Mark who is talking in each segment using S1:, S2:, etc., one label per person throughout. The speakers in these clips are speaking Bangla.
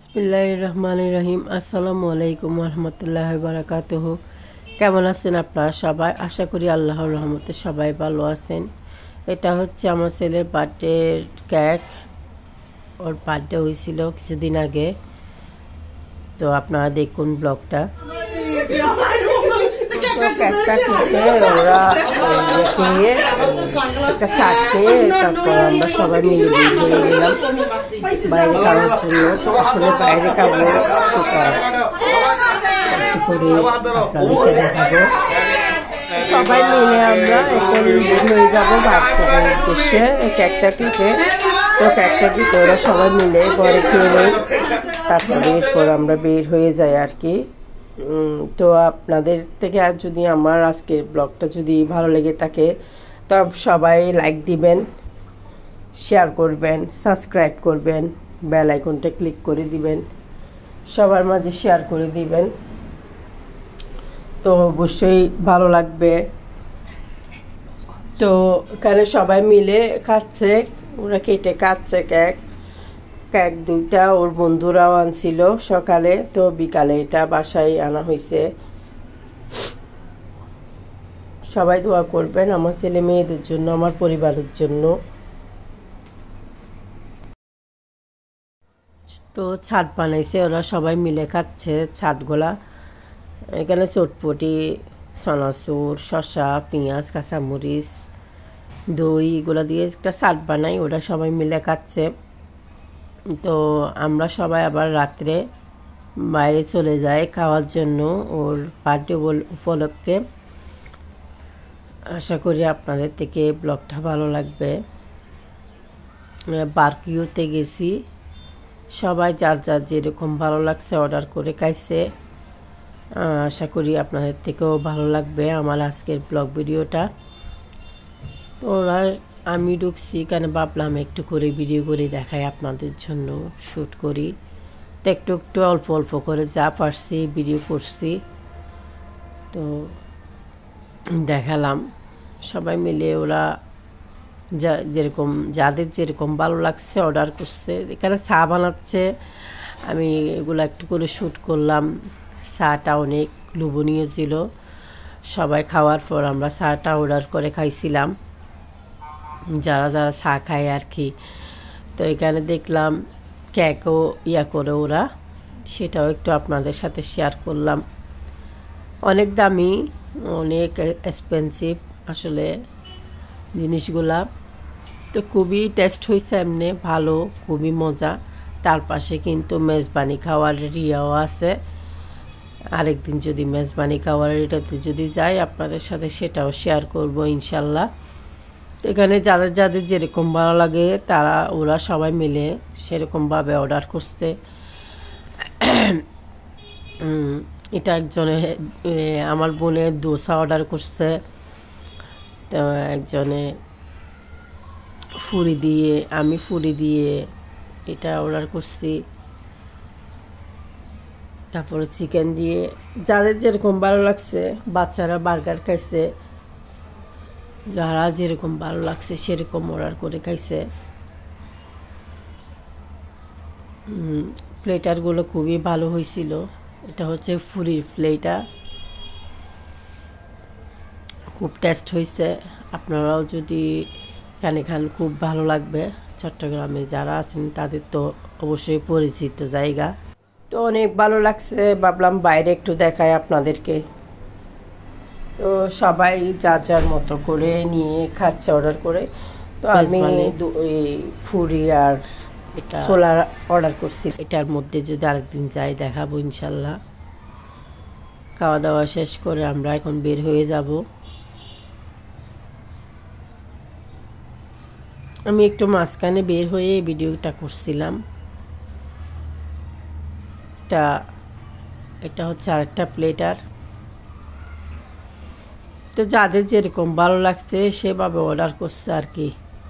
S1: বিসমিল্লাহির রহমানির রহিম। আসসালামু আলাইকুম রহমতুল্লাহি বারাকাতুহু। কেমন আছেন আপনারা সবাই? আশা করি আল্লাহর রহমতে সবাই ভালো আছেন। এটা হচ্ছে আমার ছেলের বার্থডে কেক। ওর বার্থডে হয়েছিল কিছুদিন আগে, তো আপনারা দেখুন ব্লগটা। কেকটা কেটে ওরা খেয়ে একটা চা খেয়ে তারপর আমরা সবাই মিলে বের হয়ে গেলাম বাইরে খাওয়ার জন্য। আসলে বাইরে খাবো সেটা একটু করে আপনাদেরকে দেখাবো। সবাই মিলে আমরা এখন বের হয়ে যাবো বাচ্চাদের উদ্দেশ্যে। কেকটা কেটে তো কেকটা কেটে ওরা সবাই মিলে ঘরে খেয়ে নেই, তারপরে এরপর আমরা বের হয়ে যাই আর কি। তো আপনাদের থেকে আর যদি আমার আজকের ব্লগটা যদি ভালো লেগে থাকে তো সবাই লাইক দিবেন, শেয়ার করবেন, সাবস্ক্রাইব করবেন, বেল আইকনটা ক্লিক করে দিবেন, সবার মাঝে শেয়ার করে দিবেন, তো অবশ্যই ভালো লাগবে। তো এখানে সবাই মিলে খাচ্ছে, ওরা কেটে খাচ্ছে কেক দুইটা ওর বন্ধুরাও আনছিল সকালে, তো বিকালে এটা বাসায় আনা হয়েছে। সবাই দোয়া করবেন আমার ছেলে মেয়েদের জন্য, আমার পরিবারের জন্য। তো ছাট বানাইছে, ওরা সবাই মিলে খাচ্ছে ছাটগুলা। এখানে চটপটি, চানাচুর, শসা, পেঁয়াজ, কাঁচামরিচ, দই এগুলো দিয়ে একটা ছাট বানাই, ওরা সবাই মিলে খাচ্ছে। তো আমরা সবাই আবার রাত্রে বাইরে চলে যাই খাওয়ার জন্য ওর বার্থডে উপলক্ষে। আশা করি আপনাদের থেকে ব্লগটা ভালো লাগবে। বারকিউতে গেছি, সবাই যার যার যেরকম ভালো লাগছে অর্ডার করে খাইছে। আশা করি আপনাদের থেকেও ভালো লাগবে আমার আজকের ব্লগ ভিডিওটা। তো ওরা আমি ঢুকছি কেন ভাবলাম একটু করে ভিডিও করে দেখাই আপনাদের জন্য, শ্যুট করি। তো একটু একটু অল্প অল্প করে যা পারছি ভিডিও করছি, তো দেখালাম। সবাই মিলে ওরা যেরকম যাদের যেরকম ভালো লাগছে অর্ডার করছে। এখানে চা বানাচ্ছে, আমি এগুলো একটু করে শ্যুট করলাম। চাটা অনেক লোভনীয় ছিল। সবাই খাওয়ার পর আমরা চাটা অর্ডার করে খাইছিলাম, যারা যারা চা খায় আর কি। তো এখানে দেখলাম কেকও করে ওরা, সেটাও একটু আপনাদের সাথে শেয়ার করলাম। অনেক দামি, অনেক এক্সপেন্সিভ আসলে জিনিসগুলা। তো খুবই টেস্ট হয়েছে, এমনি ভালো, খুবই মজা। তার পাশে কিন্তু মেজবানি খাওয়ার ইয়েও আছে। আরেকদিন যদি মেজবানি খাওয়ার এটাতে যদি যাই আপনাদের সাথে সেটাও শেয়ার করব ইনশাল্লাহ। তো এখানে যাদের যাদের যেরকম ভালো লাগে ওরা সবাই মিলে সেরকমভাবে অর্ডার করছে। এটা একজনে আমার বোনের দোসা অর্ডার করছে, তো একজনে ফুরি দিয়ে, আমি ফুরি দিয়ে এটা অর্ডার করছি। তারপরে চিকেন দিয়ে, যাদের যেরকম ভালো লাগছে। বাচ্চারা বার্গার খাইছে, যারা যেরকম ভালো লাগছে সেরকম অর্ডার করে খাইছে। প্লেটারগুলো খুবই ভালো হয়েছিল। এটা হচ্ছে ফুরির প্লেটার, খুব টেস্ট হয়েছে। আপনারাও যদি এখানে খান খুব ভালো লাগবে। চট্টগ্রামে যারা আছেন তাদের তো অবশ্যই পরিচিত জায়গা। তো অনেক ভালো লাগছে, ভাবলাম বাইরে একটু দেখাই আপনাদেরকে। তো সবাই যার যার মতো করে নিয়ে খাচ্ছে অর্ডার করে। তো আমি ফুরি আর এটা ছোলা অর্ডার করছি। এটার মধ্যে যদি আরেকদিন যাই দেখাবো ইনশাল্লাহ। খাওয়া দাওয়া শেষ করে আমরা এখন বের হয়ে যাব। আমি একটু মাঝখানে বের হয়ে ভিডিওটা করছিলাম। এটা হচ্ছে আরেকটা প্লেটার। তো যাদের যেরকম ভালো লাগছে সেভাবে অর্ডার করছে আর কি।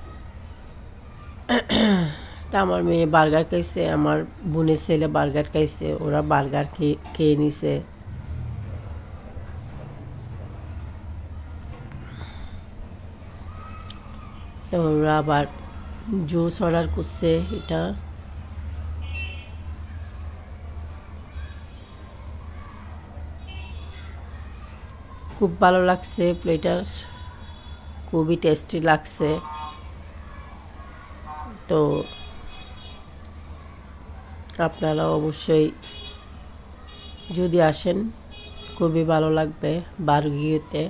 S1: তা আমার মেয়ে বার্গার খাইছে, আমার বোনের ছেলে বার্গার খাইছে, ওরা বার্গার খেয়ে নিছে। তো ওরা আবার জুস অর্ডার করছে। এটা খুব ভালো লাগছে প্লেটার, খুবই টেস্টি লাগছে। তো আপনারা অবশ্যই যদি আসেন খুবই ভালো লাগবে বারুইতে।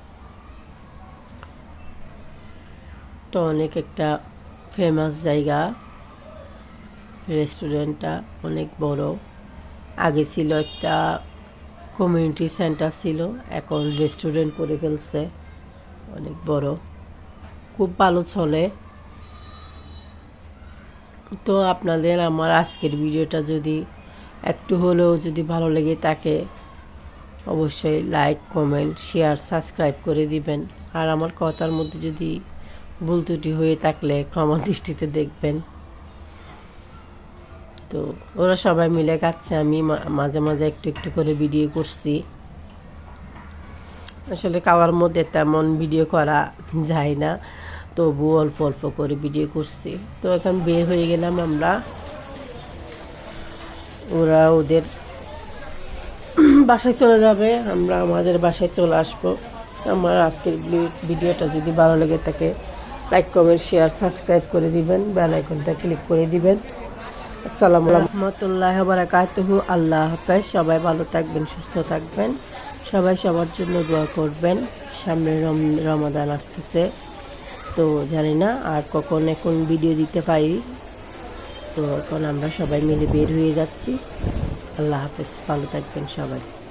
S1: তো অনেক একটা ফেমাস জায়গা, রেস্টুরেন্টটা অনেক বড়। আগে ছিল একটা কমিউনিটি সেন্টার ছিল, এখন রেস্টুরেন্ট করে ফেলছে, অনেক বড়, খুব ভালো চলে। তো আপনাদের আমার আজকের ভিডিওটা যদি একটু হলেও যদি ভালো লেগে থাকে অবশ্যই লাইক, কমেন্ট, শেয়ার, সাবস্ক্রাইব করে দিবেন। আর আমার কথার মধ্যে যদি ভুল ত্রুটি হয়ে থাকলে ক্ষমা দৃষ্টিতে দেখবেন। তো ওরা সবাই মিলে খাচ্ছে, আমি মাঝে মাঝে একটু একটু করে ভিডিও করছি। আসলে খাওয়ার মধ্যে তেমন ভিডিও করা যায় না, তবু অল্প অল্প করে ভিডিও করছি। তো এখন বের হয়ে গেলাম আমরা, ওরা ওদের বাসায় চলে যাবে, আমরা আমাদের বাসায় চলে আসবো। আমার আজকের ভিডিওটা যদি ভালো লেগে থাকে লাইক, কমেন্ট, শেয়ার, সাবস্ক্রাইব করে দিবেন, বেল আইকনটা ক্লিক করে দিবেন। আসসালামু আলাইকুম রহমতুল্লাহি ওয়া বারাকাতুহু। আল্লাহ হাফেজ। সবাই ভালো থাকবেন, সুস্থ থাকবেন, সবাই সবার জন্য দোয়া করবেন। সামনে রমাদান আসতেছে, তো জানি না আর কখন এখন ভিডিও দিতে পারি। তো এখন আমরা সবাই মিলে বের হয়ে যাচ্ছি। আল্লাহ হাফেজ, ভালো থাকবেন সবাই।